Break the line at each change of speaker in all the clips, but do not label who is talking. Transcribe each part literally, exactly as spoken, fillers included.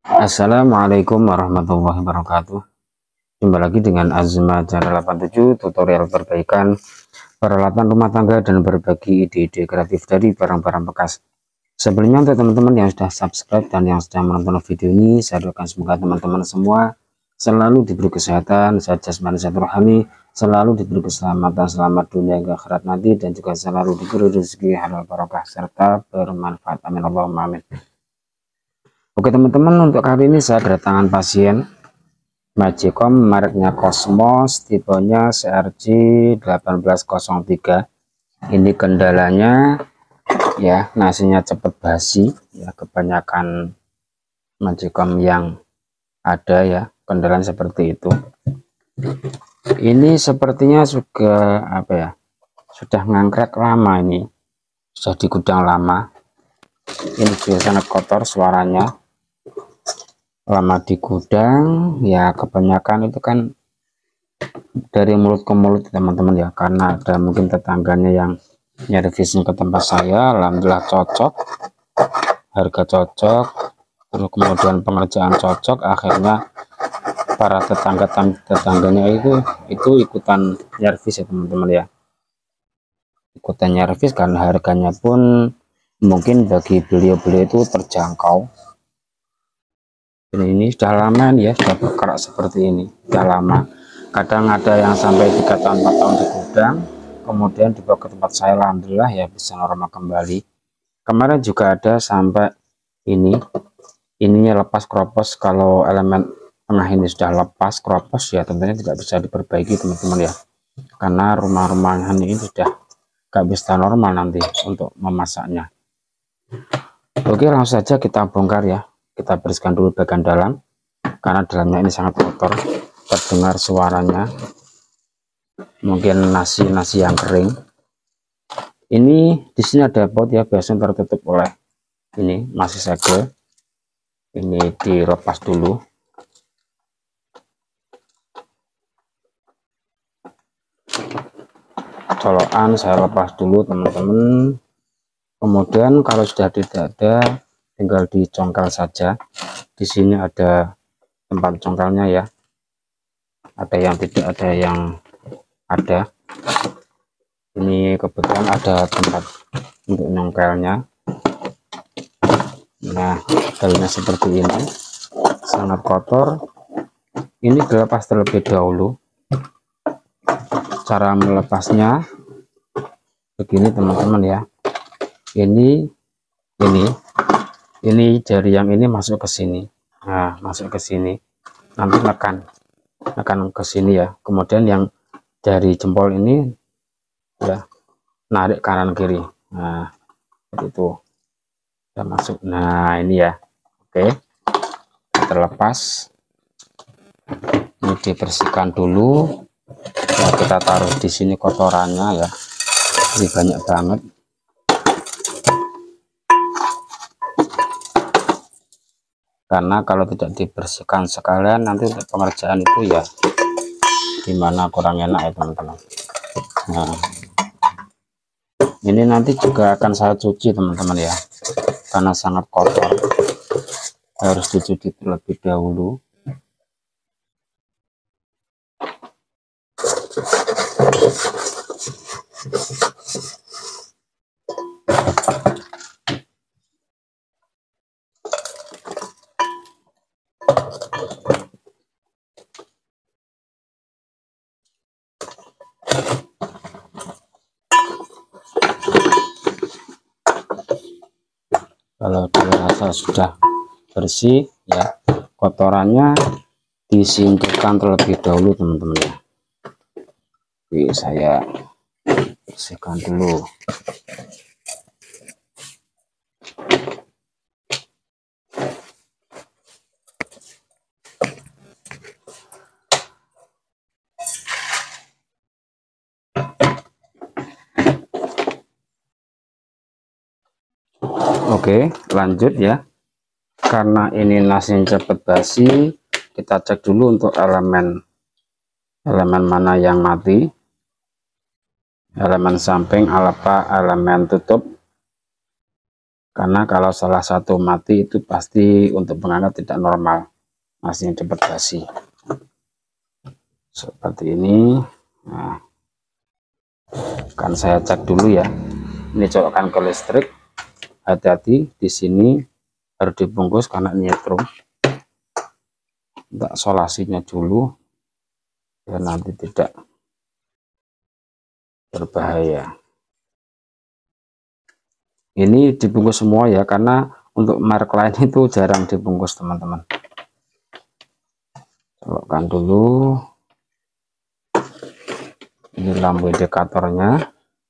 Assalamualaikum warahmatullahi wabarakatuh. Jumpa lagi dengan Azma Channel delapan puluh tujuh, tutorial perbaikan peralatan rumah tangga dan berbagi ide-ide kreatif dari barang-barang bekas. Sebelumnya, untuk teman-teman yang sudah subscribe dan yang sudah menonton video ini, saya doakan semoga teman-teman semua selalu diberi kesehatan, sehat jasmani, sehat rohani, selalu diberi keselamatan selamat dunia hingga akhirat nanti, dan juga selalu diberi rezeki halal barokah serta bermanfaat. Amin Allahumma amin. Oke teman-teman, untuk kali ini saya kedatangan pasien Magicom, mereknya Cosmos, tipenya C R J satu delapan nol tiga. Ini kendalanya ya, nasinya cepat basi ya, kebanyakan Magicom yang ada ya, kendalanya seperti itu. Ini sepertinya sudah apa ya, sudah ngangkrek lama, ini sudah di gudang lama. Ini juga sangat kotor suaranya, lama di gudang ya, kebanyakan itu kan dari mulut ke mulut teman-teman ya, karena ada mungkin tetangganya yang nyervisnya ke tempat saya. Alhamdulillah cocok, harga cocok, terus kemudian pengerjaan cocok, akhirnya para tetangga tetangganya itu itu ikutan nyervis ya teman-teman ya, ikutan nyervis karena harganya pun mungkin bagi beliau-beliau itu terjangkau. Dan ini sudah lama nih ya, sudah bergerak seperti ini, sudah lama. Kadang ada yang sampai tiga tahun empat tahun di gudang, kemudian dibawa ke tempat saya, alhamdulillah ya bisa normal kembali. Kemarin juga ada sampai ini ininya lepas kropos. Kalau elemen tengah ini sudah lepas kropos ya, tentunya tidak bisa diperbaiki teman-teman ya, karena rumah-rumahan ini sudah gak bisa normal nanti untuk memasaknya. Oke, langsung saja kita bongkar ya. Kita bersihkan dulu bagian dalam, karena dalamnya ini sangat kotor, terdengar suaranya mungkin nasi-nasi yang kering. Ini di sini ada pot ya, biasanya tertutup oleh ini masih segel. Ini dilepas dulu. Colokan saya lepas dulu teman-teman. Kemudian kalau sudah tidak ada, tinggal dicongkel saja. Di sini ada tempat congkelnya ya, ada yang tidak, ada yang ada. Ini kebetulan ada tempat untuk nyongkelnya. Nah, dalamnya seperti ini, sangat kotor. Ini dilepas terlebih dahulu. Cara melepasnya begini teman-teman ya. Ini ini ini jari yang ini masuk ke sini. Nah, masuk ke sini. Nanti tekan tekan ke sini ya. Kemudian yang jari jempol ini ya, narik kanan kiri. Nah, seperti itu. Sudah masuk. Nah, ini ya. Oke. Terlepas. Ini dibersihkan dulu. Nah, kita taruh di sini kotorannya ya. Ini banyak banget. Karena kalau tidak dibersihkan sekalian, nanti untuk pengerjaan itu ya gimana, kurang enak ya teman-teman. Nah, ini nanti juga akan saya cuci teman-teman ya, karena sangat kotor, harus dicuci terlebih dahulu. Kalau dirasa sudah bersih ya, kotorannya disingkirkan terlebih dahulu teman-teman ya. Oke, saya bersihkan dulu. Oke, lanjut ya. Karena ini nasinya cepat basi, kita cek dulu untuk elemen elemen mana yang mati, elemen samping apa elemen tutup. karena kalau salah satu mati itu pasti untuk pengangkat tidak normal, masih cepat basi seperti ini. Nah, kan saya cek dulu ya, ini colokan ke listrik, hati-hati di sini harus dibungkus karena nyetrum, untuk solasinya dulu ya nanti tidak berbahaya. Ini dibungkus semua ya, karena untuk merek lain itu jarang dibungkus teman-teman. Colokkan dulu, ini lampu indikatornya,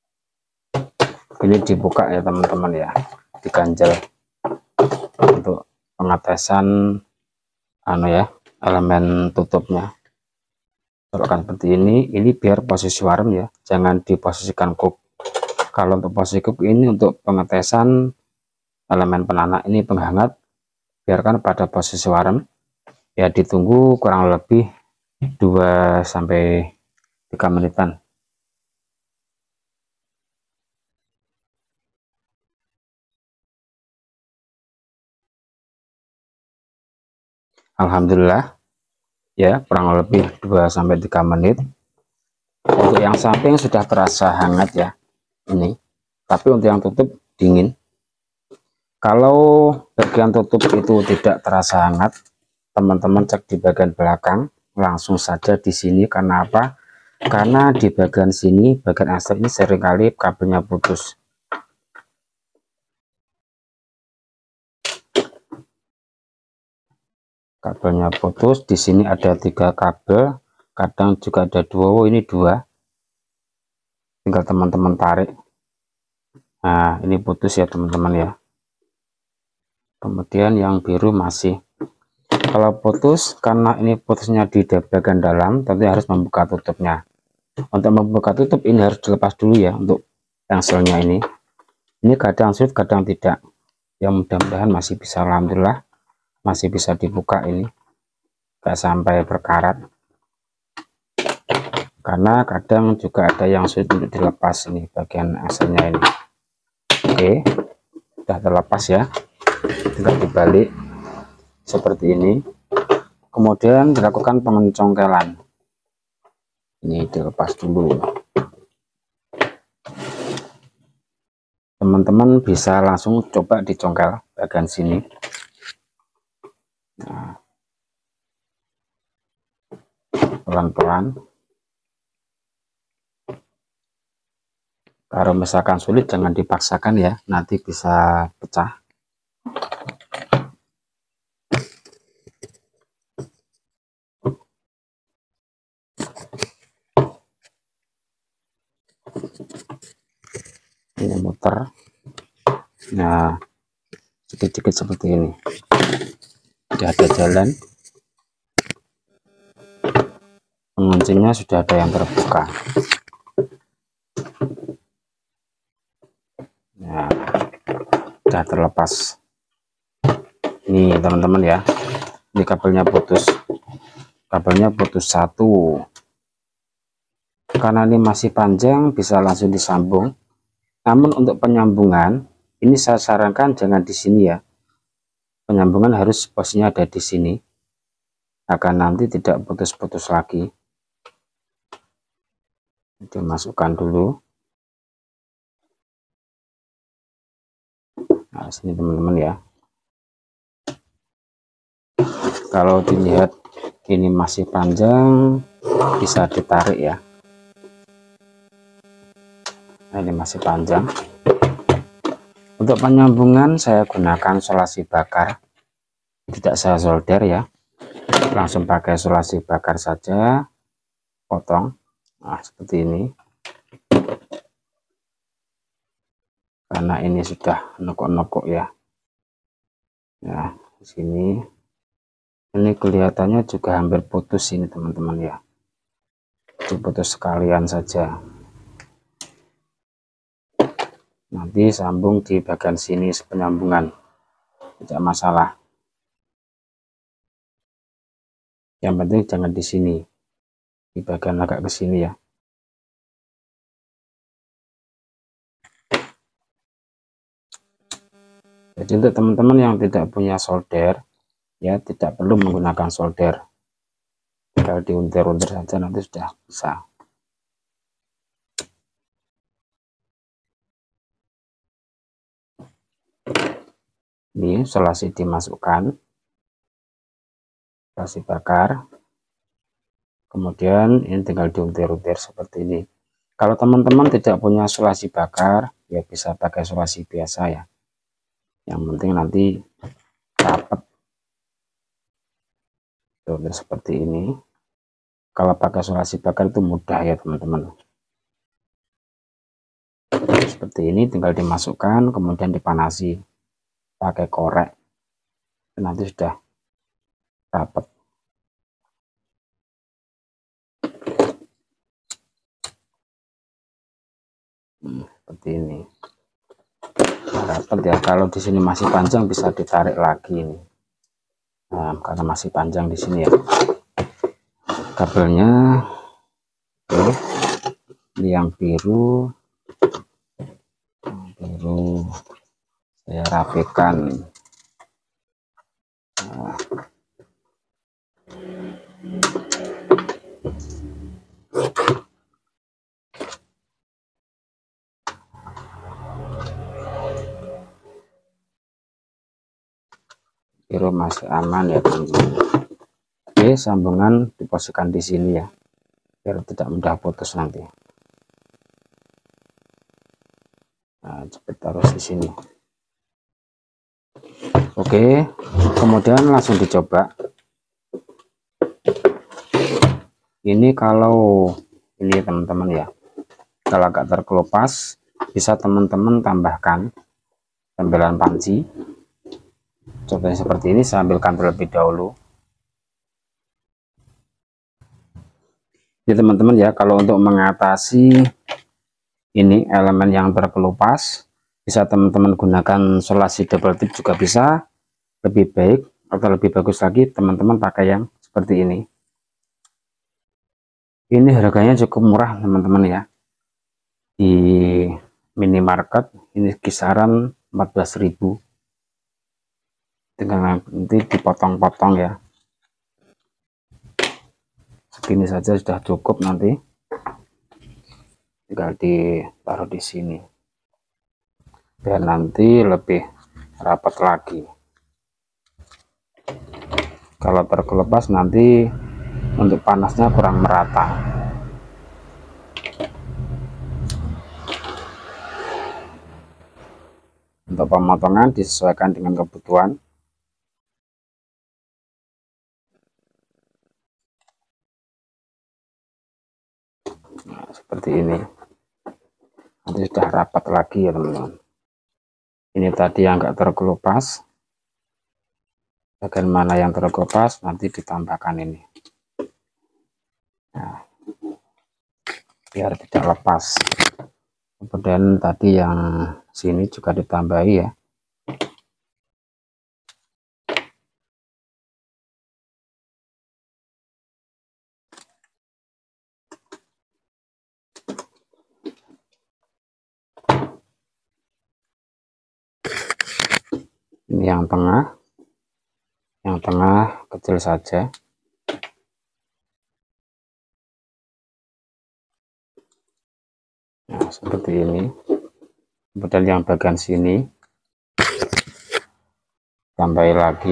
ini dibuka ya teman-teman ya, diganjel untuk pengetesan anu ya, elemen tutupnya. Colokkan seperti ini, ini biar posisi warm ya, jangan diposisikan cook. Kalau untuk posisi cook ini untuk pengetesan elemen penanak, ini penghangat, biarkan pada posisi warm ya, ditunggu kurang lebih dua sampai tiga menitan. Alhamdulillah ya, kurang lebih dua sampai tiga menit. Untuk yang samping sudah terasa hangat ya ini, tapi untuk yang tutup dingin. Kalau bagian tutup itu tidak terasa hangat, teman-teman cek di bagian belakang langsung saja di sini. Karena apa? Karena di bagian sini, bagian ekstrak ini seringkali kabelnya putus. Kabelnya putus di sini, ada tiga kabel, kadang juga ada dua. Oh, ini dua, tinggal teman-teman tarik. Nah, ini putus ya teman-teman ya. Kemudian yang biru masih. Kalau putus, karena ini putusnya di bagian dalam, tentu harus membuka tutupnya. Untuk membuka tutup ini harus dilepas dulu ya, untuk engselnya ini. Ini kadang sulit, kadang tidak. Ya mudah-mudahan masih bisa, alhamdulillah masih bisa dibuka ini, gak sampai berkarat. Karena kadang juga ada yang sulit untuk dilepas ini bagian engselnya ini. Oke, sudah terlepas ya, tinggal dibalik seperti ini. Kemudian dilakukan pengencongkelan, ini dilepas dulu. Teman-teman bisa langsung coba dicongkel bagian sini. Nah, pelan-pelan. Kalau misalkan sulit jangan dipaksakan ya, nanti bisa pecah. Ini muter. Nah, sedikit-sedikit seperti ini. Sudah ada jalan. Penguncinya sudah ada yang terbuka. Nah, sudah terlepas. Ini teman-teman ya. Ini kabelnya putus. Kabelnya putus satu. Karena ini masih panjang, bisa langsung disambung. Namun untuk penyambungan, ini saya sarankan jangan di sini ya. Penyambungan harus posisinya ada di sini, agar nanti tidak putus-putus lagi. Dimasukkan dulu. Nah, sini teman-teman ya. Kalau dilihat ini masih panjang, bisa ditarik ya. Nah, ini masih panjang. Untuk penyambungan saya gunakan solasi bakar, tidak saya solder ya, langsung pakai solasi bakar saja, potong. Nah, seperti ini. Karena ini sudah nekuk-nekuk ya. Nah, di sini ini kelihatannya juga hampir putus ini teman-teman ya. Diputus sekalian saja. Nanti sambung di bagian sini penyambungan, tidak masalah. Yang penting jangan di sini, di bagian agak ke sini ya. Jadi untuk teman-teman yang tidak punya solder ya, tidak perlu menggunakan solder, tinggal diuntir-untir saja nanti sudah bisa. Ini selasi dimasukkan, selasi bakar, kemudian ini tinggal diuntir-untir seperti ini. Kalau teman-teman tidak punya selasi bakar ya bisa pakai selasi biasa ya, yang penting nanti rapat tuh seperti ini. Kalau pakai selasi bakar itu mudah ya teman-teman, seperti ini tinggal dimasukkan kemudian dipanasi pakai korek, nanti sudah rapat. Hmm, seperti ini rapat ya. Kalau di sini masih panjang bisa ditarik lagi ini. Nah, karena masih panjang di sini ya kabelnya. Oke, ini yang biru, yang biru saya rapikan. Nah, biru masih aman ya teman-teman. Oke, sambungan diposisikan di sini ya, biar tidak mudah putus nanti. Nah, cepet taruh di sini. Oke, kemudian langsung dicoba. Ini kalau ini teman-teman ya, kalau agak terkelupas bisa teman-teman tambahkan tempelan panci. Contohnya seperti ini, saya ambilkan terlebih dahulu. Jadi teman-teman ya, kalau untuk mengatasi ini elemen yang terkelupas, bisa teman-teman gunakan solasi double tip juga bisa. Lebih baik atau lebih bagus lagi teman-teman pakai yang seperti ini. Ini harganya cukup murah teman-teman ya, di minimarket ini kisaran empat belas ribu, tinggal nanti dipotong-potong ya, segini saja sudah cukup, nanti tinggal ditaruh di sini biar nanti lebih rapat lagi. Kalau terkelupas nanti untuk panasnya kurang merata. Untuk pemotongan disesuaikan dengan kebutuhan. Nah, seperti ini. Nanti sudah rapat lagi ya teman-teman. Ini tadi yang enggak terkelupas. Bagian mana yang terkelupas nanti ditambahkan ini. Nah, biar tidak lepas. Kemudian tadi yang sini juga ditambahi ya. Ini yang tengah, yang tengah kecil saja. Nah, seperti ini. Kemudian yang bagian sini tambahi lagi.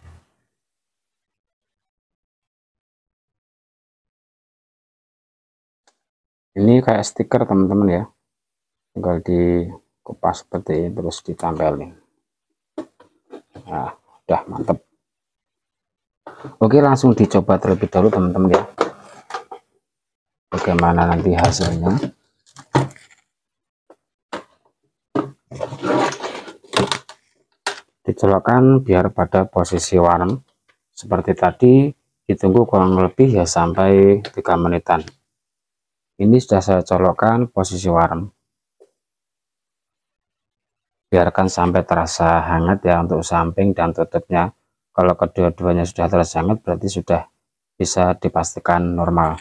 Ini kayak stiker teman-teman ya, tinggal dikupas seperti ini terus ditambelin. Nah, udah mantap. Oke, langsung dicoba terlebih dahulu teman-teman ya, bagaimana nanti hasilnya. Dicolokkan biar pada posisi warm seperti tadi, ditunggu kurang lebih ya sampai tiga menitan. Ini sudah saya colokkan posisi warm, biarkan sampai terasa hangat ya untuk samping dan tutupnya. Kalau kedua-duanya sudah terasa hangat berarti sudah bisa dipastikan normal.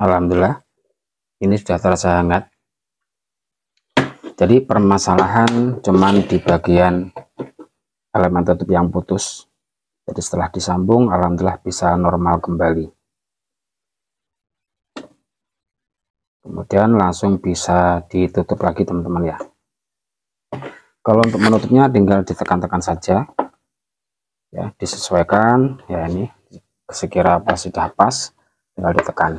Alhamdulillah ini sudah terasa hangat. Jadi permasalahan cuman di bagian elemen tutup yang putus. Jadi setelah disambung, alhamdulillah bisa normal kembali. Kemudian langsung bisa ditutup lagi teman-teman ya. Kalau untuk menutupnya tinggal ditekan-tekan saja ya, disesuaikan ya, ini sekira pas sudah pas tinggal ditekan.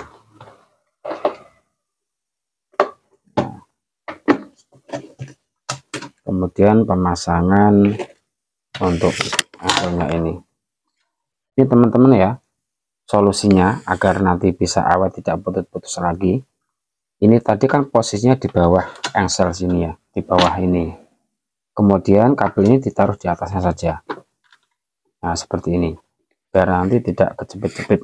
Kemudian pemasangan untuk hasilnya ini ini teman-teman ya, solusinya agar nanti bisa awet tidak putus-putus lagi. Ini tadi kan posisinya di bawah engsel sini ya, di bawah ini. Kemudian kabel ini ditaruh di atasnya saja. Nah seperti ini, biar nanti tidak kejepit-jepit.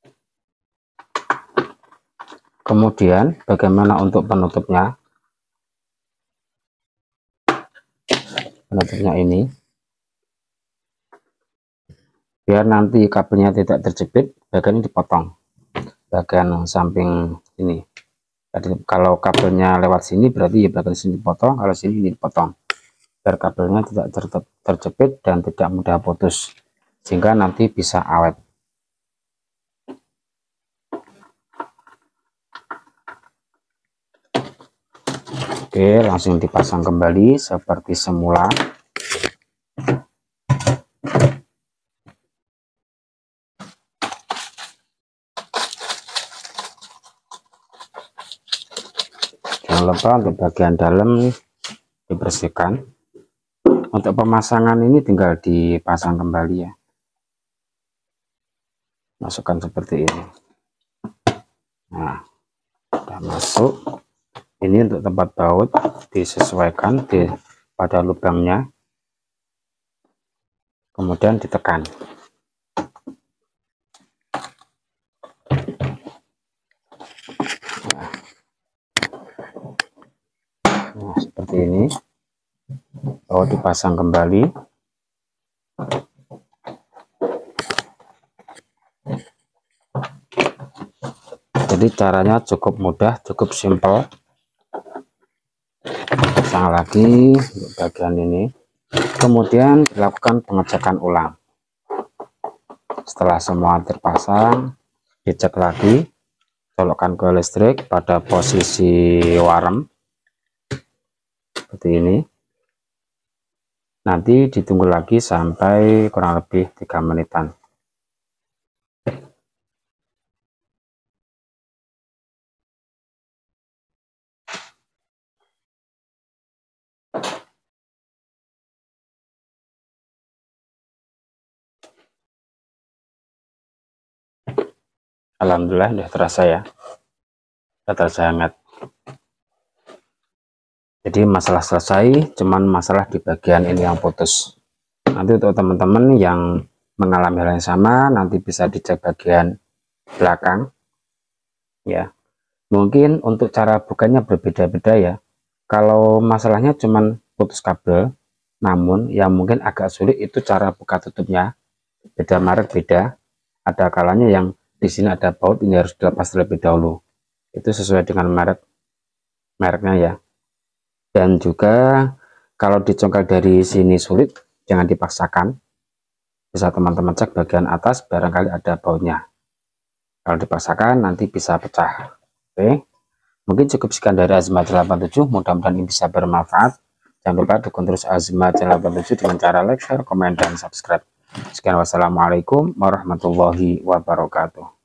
Kemudian bagaimana untuk penutupnya? Penutupnya ini, biar nanti kabelnya tidak terjepit, bagian ini dipotong, bagian samping ini. Jadi kalau kabelnya lewat sini berarti ya bagian sini dipotong, kalau sini ini dipotong, biar kabelnya tidak ter terjepit dan tidak mudah putus, sehingga nanti bisa awet. Oke, langsung dipasang kembali seperti semula. Jangan lupa untuk bagian dalam dibersihkan. Untuk pemasangan ini tinggal dipasang kembali ya. Masukkan seperti ini. Nah, sudah masuk. Ini untuk tempat baut disesuaikan di pada lubangnya, kemudian ditekan. Nah, nah seperti ini, baut dipasang kembali. Jadi caranya cukup mudah, cukup simpel. Pasang lagi untuk bagian ini, kemudian dilakukan pengecekan ulang. Setelah semua terpasang, dicek lagi, colokkan ke listrik pada posisi warm seperti ini. Nanti ditunggu lagi sampai kurang lebih tiga menitan. Alhamdulillah sudah terasa ya, sudah terasa hangat. Jadi masalah selesai, cuman masalah di bagian ini yang putus. Nanti untuk teman-teman yang mengalami hal yang sama, nanti bisa dicek bagian belakang ya. Mungkin untuk cara bukanya berbeda-beda ya. Kalau masalahnya cuman putus kabel, namun yang mungkin agak sulit itu cara buka tutupnya, beda merek beda. Ada kalanya yang di sini ada baut, ini harus dilepas terlebih dahulu. Itu sesuai dengan merek mereknya ya. Dan juga kalau dicongkel dari sini sulit, jangan dipaksakan. Bisa teman-teman cek bagian atas, barangkali ada bautnya. Kalau dipaksakan nanti bisa pecah. Oke, mungkin cukup sekian dari Azma delapan tujuh. Mudah-mudahan ini bisa bermanfaat. Jangan lupa dukung terus Azma delapan tujuh dengan cara like, share, komen, dan subscribe. Sekian, wassalamualaikum warahmatullahi wabarakatuh.